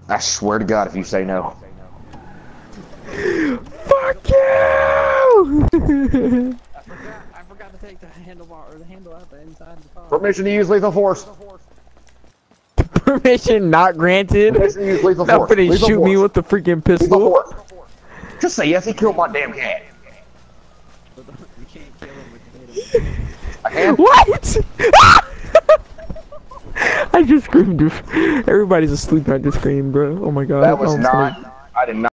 I swear to God if you say no. Fuck you! I forgot to take the handlebar or the handle out the inside of the car. Permission to use lethal force. Permission not granted. Permission to use lethal Not force. gonna Lethal shoot me force. with the freaking Lethal pistol. force. Just say yes, he killed my damn cat. You can't kill him with the handle. I can. What? I just screamed. Everybody's asleep. I just screamed, bro. Oh my god. That was I'm sorry. not. I did not.